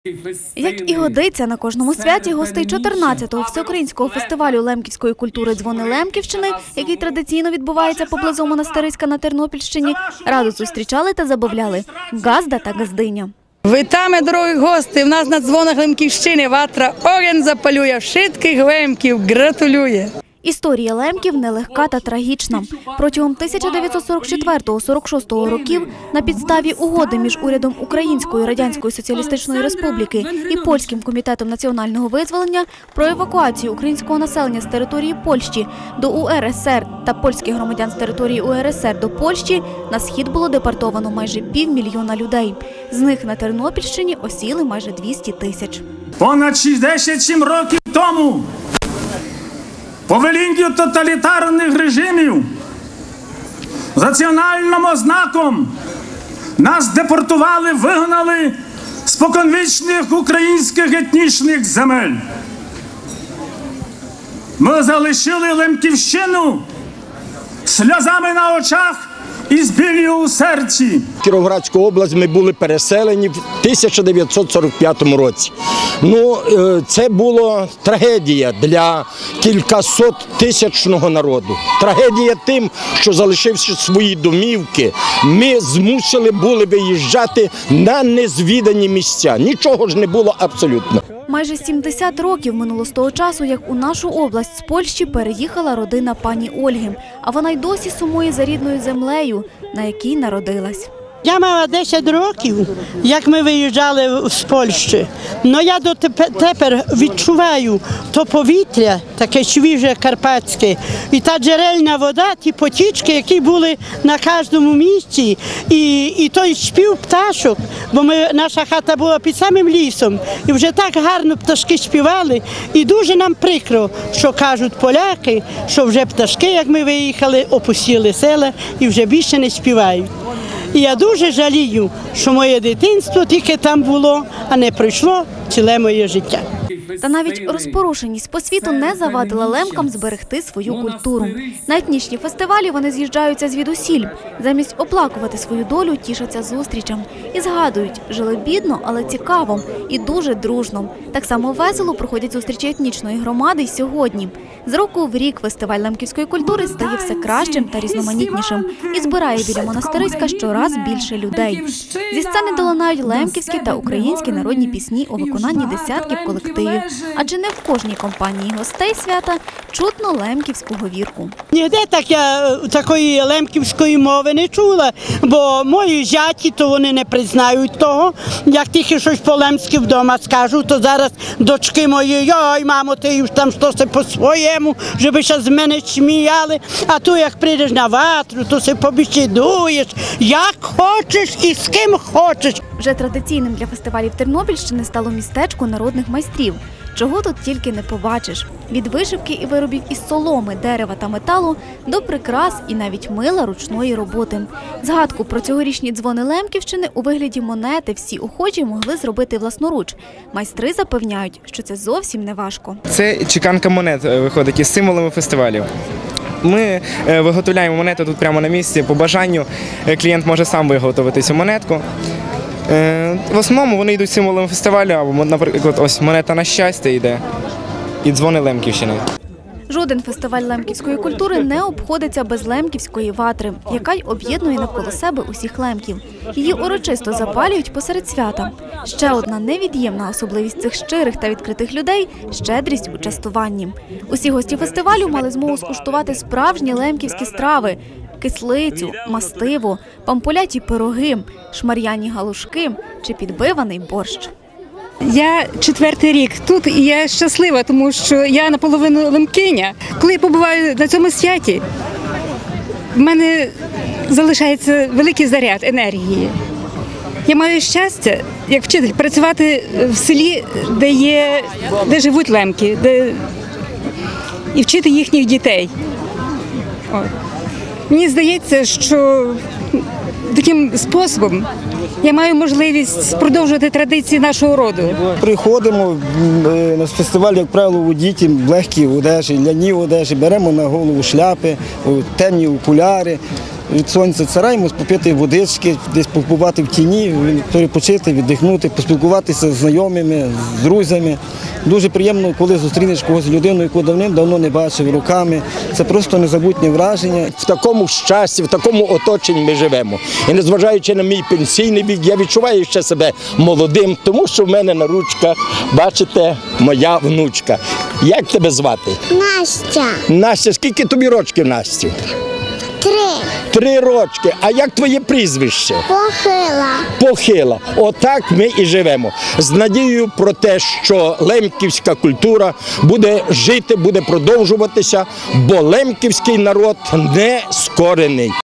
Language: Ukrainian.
Як і годиться, на кожному святі гостей 14-го всеукраїнського фестивалю лемківської культури «Дзвони Лемківщини», який традиційно відбувається поблизу Монастириська на Тернопільщині, радо зустрічали та забавляли газда та газдиня. Вітаємо, дорогі гості! В нас на дзвонах Лемківщини ватра огонь запалює, шитких лемків гратулює. Історія лемків нелегка та трагічна. Протягом 1944-46 років на підставі угоди між урядом Української Радянської Соціалістичної Республіки і Польським комітетом національного визволення про евакуацію українського населення з території Польщі до УРСР та польських громадян з території УРСР до Польщі на схід було депортовано майже 500 000 людей. З них на Тернопільщині осіли майже 200 000. Понад 67 років тому по велінню тоталітарних режимів з національним ознаком нас депортували, вигнали з споконвічних українських етнічних земель. Ми залишили Лемківщину сльозами на очах і з біллю у серці. В Кіровоградську область ми були переселені в 1945 році. Це була трагедія для кількасоттисячного народу. Трагедія тим, що залишивши свої домівки, ми змусили були виїжджати на незвідані місця. Нічого ж не було абсолютно. Майже 70 років минуло з того часу, як у нашу область з Польщі переїхала родина пані Ольги. А вона й досі сумує за рідною землею, на якій народилась. Я мала 10 років, як ми виїжджали з Польщі. Але я дотепер відчуваю то повітря, таке свіже, карпатське, і та джерельна вода, ті потічки, які були на кожному місці, і той спів пташок, бо наша хата була під самим лісом, і вже так гарно пташки співали, і дуже нам прикро, що кажуть поляки, що вже пташки, як ми виїхали, опустили села і вже більше не співають. І я дуже жалію, що моє дитинство тільки там було, а не пройшло ціле моє життя. Та навіть розпорушеність по світу не завадила лемкам зберегти свою культуру. На етнічні фестивалі вони з'їжджаються звідусіль. Замість оплакувати свою долю, тішаться зустрічам. І згадують, жили бідно, але цікаво і дуже дружно. Так само весело проходять зустрічі етнічної громади й сьогодні. З року в рік фестиваль лемківської культури стає все кращим та різноманітнішим і збирає біля Монастириська щораз більше людей. Зі сцени долинають лемківські та українські народні пісні у виконанні десятків колективів. Адже не в кожній компанії гостей свята чутно лемківську говірку. Ніде такої лемківської мови не чула, бо мої зяті, то вони не признають того. Як тільки щось по-лемськи вдома скажу, то зараз дочки мої, йой, мамо, ти там щось по-своєму, щоб ще з мене сміяли. А тут, як прийдеш на ватру, то се побесідуєш, як хочеш і з ким хочеш. Вже традиційним для фестивалів Тернопільщини стало містечко народних майстрів. Чого тут тільки не побачиш. Від вишивки і виробів із соломи, дерева та металу до прикрас і навіть мила ручної роботи. Згадку про цьогорічні дзвони Лемківщини у вигляді монети всі охочі могли зробити власноруч. Майстри запевняють, що це зовсім не важко. Це чеканка монет виходить із символами фестивалів. Ми виготовляємо монети тут прямо на місці. По бажанню клієнт може сам виготовити цю монетку. В основному вони йдуть символами фестивалю, або, наприклад, ось монета на щастя йде і дзвони Лемківщини. Жоден фестиваль лемківської культури не обходиться без лемківської ватри, яка й об'єднує навколо себе усіх лемків. Її урочисто запалюють посеред свята. Ще одна невід'ємна особливість цих щирих та відкритих людей – щедрість у частуванні. Усі гості фестивалю мали змогу скуштувати справжні лемківські страви – кислицю, мастиву, пампуляті пироги, шмар'яні галушки чи підбиваний борщ. Я 4-й рік тут і я щаслива, тому що я наполовину лемкиня. Коли я побуваю на цьому святі, в мене залишається великий заряд енергії. Я маю щастя, як вчитель, працювати в селі, де живуть лемки, і вчити їхніх дітей. Мені здається, що таким способом я маю можливість продовжувати традиції нашого роду. Приходимо на фестиваль, як правило, у діті в легкій одежі, ляній одежі, беремо на голову шляпи, темні окуляри, від сонця, стараємось попити водички, десь побувати в тіні, перепочити, віддихнути, поспілкуватися з знайомими, з друзями. Дуже приємно, коли зустрінеш когось людину, яку давним-давно не бачив роками. Це просто незабутнє враження. В такому щасті, в такому оточенні ми живемо. І незважаючи на мій пенсійний вік, я відчуваю ще себе молодим, тому що в мене на ручках, бачите, моя внучка. Як тебе звати? Настя. Настя, скільки тобі рочків, Настю? 3. 3 рочки. А як твоє прізвище? Похила. Похила. Отак ми і живемо. З надією про те, що лемківська культура буде жити, буде продовжуватися, бо лемківський народ не скорений.